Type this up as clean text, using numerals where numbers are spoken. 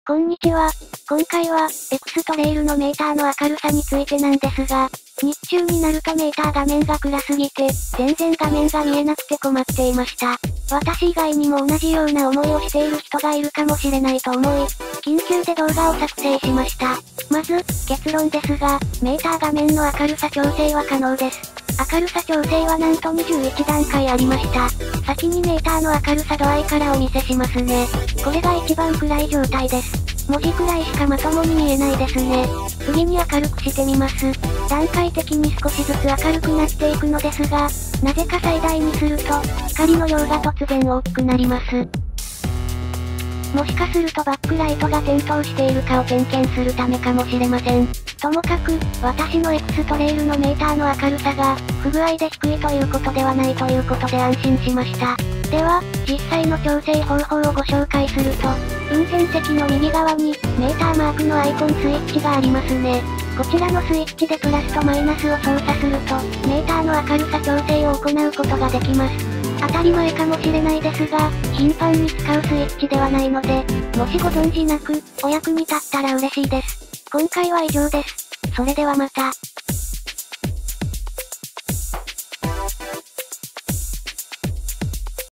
こんにちは。今回は、エクストレイルのメーターの明るさについてなんですが、日中になるとメーター画面が暗すぎて、全然画面が見えなくて困っていました。私以外にも同じような思いをしている人がいるかもしれないと思い、緊急で動画を作成しました。まず、結論ですが、メーター画面の明るさ調整は可能です。明るさ調整はなんと21段階ありました。先にメーターの明るさ度合いからお見せしますね。これが一番暗い状態です。文字くらいしかまともに見えないですね。次に明るくしてみます。段階的に少しずつ明るくなっていくのですが、なぜか最大にすると、光の量が突然大きくなります。もしかするとバックライトが点灯しているかを点検するためかもしれません。ともかく、私のエクストレイルのメーターの明るさが、不具合で低いということではないということで安心しました。では、実際の調整方法をご紹介すると、運転席の右側に、メーターマークのアイコンスイッチがありますね。こちらのスイッチでプラスとマイナスを操作すると、メーターの明るさ調整を行うことができます。当たり前かもしれないですが、頻繁に使うスイッチではないので、もしご存知なく、お役に立ったら嬉しいです。今回は以上です。それではまた。